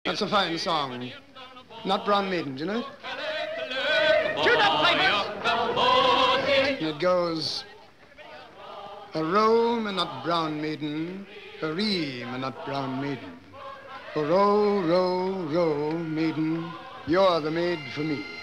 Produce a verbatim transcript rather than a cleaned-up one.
That's a fine song. Not Brown Maiden, do you know it? Tune up, pipers! It goes, a row, me not Brown Maiden, a ree, me not Brown Maiden. A row, row, row, maiden, you're the maid for me.